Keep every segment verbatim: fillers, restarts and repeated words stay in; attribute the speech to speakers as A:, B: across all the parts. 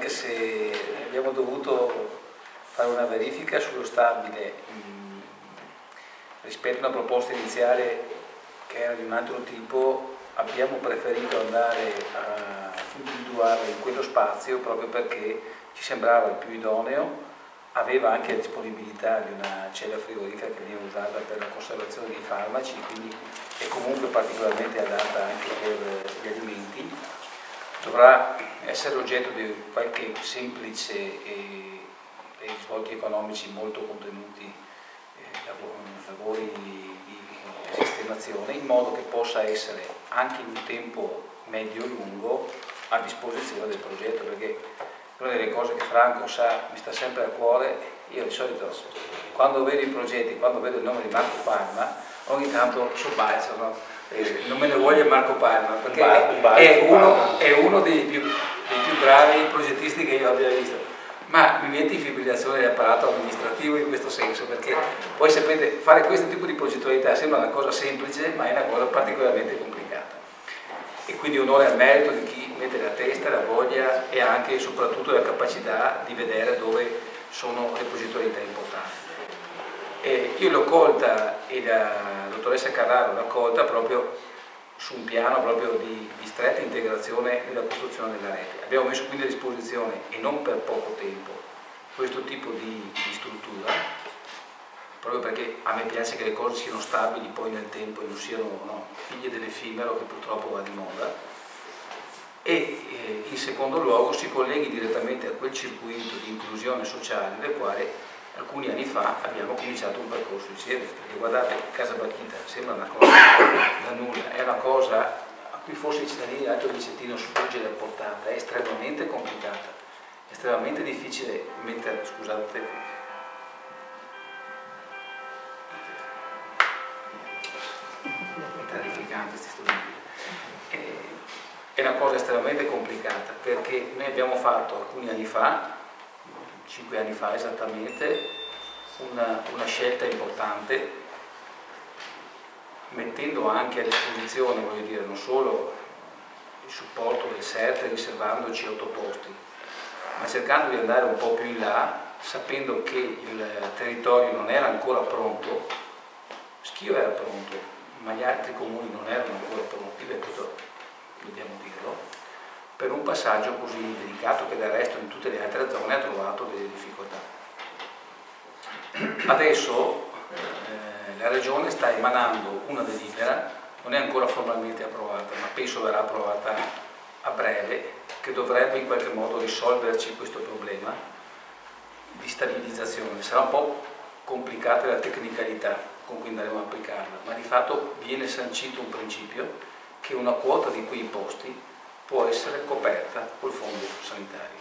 A: anche se abbiamo dovuto fare una verifica sullo stabile mh, rispetto a una proposta iniziale che era di un altro tipo, abbiamo preferito andare a individuarla in quello spazio proprio perché ci sembrava il più idoneo, aveva anche la disponibilità di una cella frigorifica che viene usata per la conservazione dei farmaci, quindi è comunque particolarmente adatta anche per gli alimenti. Dovrà essere oggetto di qualche semplice e, e risvolti economici molto contenuti, eh, lavori di, di sistemazione, in modo che possa essere anche in un tempo medio-lungo a disposizione del progetto, perché una delle cose che Franco sa, mi sta sempre a cuore, io di solito quando vedo i progetti, quando vedo il nome di Marco Palma, ogni tanto sobbalzo, no? Eh, non me ne voglia Marco Palma, perché è, è, uno, è uno dei più, dei più bravi progettisti che io abbia visto, ma mi mette in fibrillazione l'apparato amministrativo in questo senso, perché poi sapete, fare questo tipo di progettualità sembra una cosa semplice, ma è una cosa particolarmente complicata. E quindi onore al merito di chi mette la testa, la voglia e anche e soprattutto la capacità di vedere dove sono le progettualità importanti. E io l'ho colta e la dottoressa Carraro l'ha colta proprio su un piano proprio di, di stretta integrazione nella costruzione della rete. Abbiamo messo quindi a disposizione, e non per poco tempo, questo tipo di, di struttura, proprio perché a me piace che le cose siano stabili poi nel tempo e non siano no, figlie dell'effimero che purtroppo va di moda, e eh, in secondo luogo si colleghi direttamente a quel circuito di inclusione sociale del quale alcuni anni fa abbiamo cominciato un percorso insieme, perché guardate, Casa Battita sembra una cosa da nulla, è una cosa a cui forse i cittadini dell'Alto Vicentino sfugge la portata, è estremamente complicata, è estremamente difficile mettere, scusate, terrificante questi strumenti. È una cosa estremamente complicata perché noi abbiamo fatto alcuni anni fa, cinque anni fa esattamente, una, una scelta importante, mettendo anche a disposizione, voglio dire, non solo il supporto del S E R T riservandoci autoposti, ma cercando di andare un po' più in là, sapendo che il territorio non era ancora pronto. Schio era pronto, ma gli altri comuni non erano ancora pronti, questo dobbiamo dirlo, per un passaggio così delicato che del resto in tutte le altre zone ha trovato delle difficoltà. Adesso eh, la Regione sta emanando una delibera, non è ancora formalmente approvata, ma penso verrà approvata a breve, che dovrebbe in qualche modo risolverci questo problema di stabilizzazione. Sarà un po' complicata la tecnicalità con cui andremo a applicarla, ma di fatto viene sancito un principio che una quota di quei posti può essere coperta col fondo sanitario.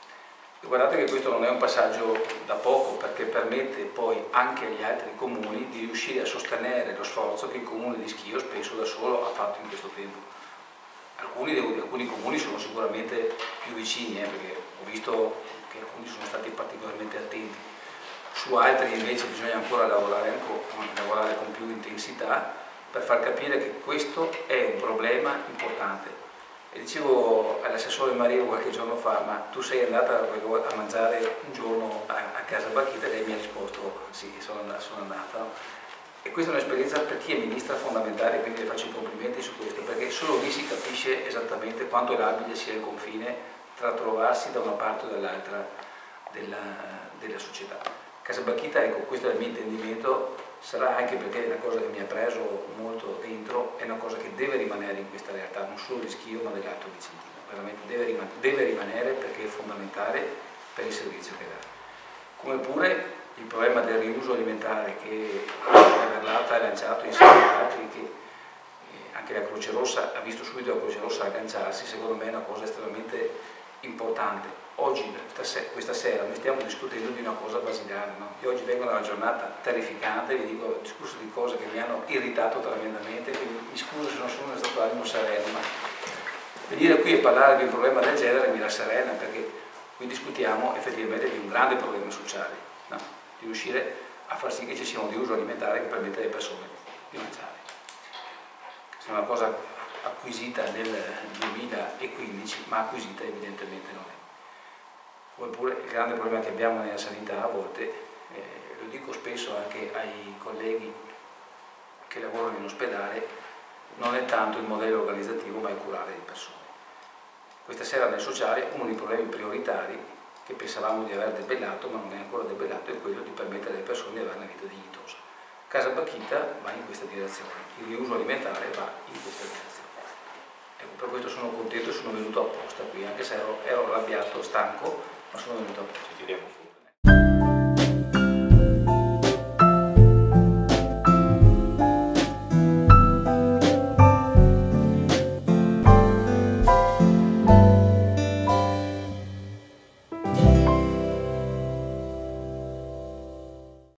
A: E guardate che questo non è un passaggio da poco, perché permette poi anche agli altri comuni di riuscire a sostenere lo sforzo che il comune di Schio spesso da solo ha fatto in questo tempo. Alcuni, alcuni comuni sono sicuramente più vicini, eh, perché ho visto che alcuni sono stati particolarmente attenti. Su altri invece bisogna ancora lavorare, ancora, lavorare con più intensità per far capire che questo è un problema importante. E dicevo all'assessore Mario qualche giorno fa, ma tu sei andata a mangiare un giorno a, a Casa Battita? E lei mi ha risposto sì, sono andata. Sono andata no? E questa è un'esperienza per chi è ministra fondamentale, quindi le faccio i complimenti su questo, perché solo lì si capisce esattamente quanto labile sia il confine tra trovarsi da una parte o dall'altra della, della società. Casa Battita, ecco, questo è il mio intendimento, sarà anche perché è una cosa che mi ha preso molto dentro, è una cosa che deve rimanere in questa realtà, non solo di Schio ma dell'Alto Vicentino, veramente deve, riman deve rimanere perché è fondamentale per il servizio che dà. Come pure il problema del riuso alimentare che la Verlata ha lanciato insieme ad altri, che eh, anche la Croce Rossa ha visto subito la Croce Rossa agganciarsi, secondo me è una cosa estremamente importante. Oggi, questa sera, noi stiamo discutendo di una cosa basilare, no? Io oggi vengo da una giornata terrificante, vi dico, ho discusso di cose che mi hanno irritato tremendamente, quindi mi scuso se non sono stato animo sereno, ma venire qui e parlare di un problema del genere mi rasserena, perché qui discutiamo effettivamente di un grande problema sociale, no? Di riuscire a far sì che ci sia un riuso alimentare che permetta alle persone di mangiare. Questa è una cosa acquisita nel duemilaquindici, ma acquisita evidentemente non è. Oppure il grande problema che abbiamo nella sanità a volte, eh, lo dico spesso anche ai colleghi che lavorano in ospedale, non è tanto il modello organizzativo ma il curare le persone. Questa sera nel sociale uno dei problemi prioritari che pensavamo di aver debellato ma non è ancora debellato è quello di permettere alle persone di avere una vita dignitosa. Casa Bakhita va in questa direzione, il riuso alimentare va in questa direzione. Ecco, per questo sono contento e sono venuto apposta qui, anche se ero, ero arrabbiato, stanco, ma sono venuto apposta.